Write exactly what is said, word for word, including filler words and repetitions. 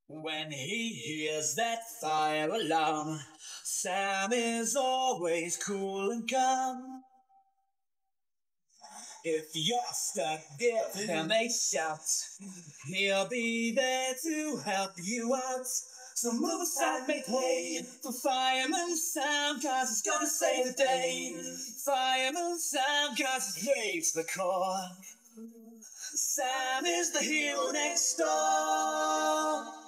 When he hears that fire alarm, Sam is always cool and calm. If you're stuck, give him a shout. He'll be there to help you out. So move aside, make way for Fireman Sam, cause it's gonna save the day. Fireman Sam, cause he hates the core. Sam is the hero next door.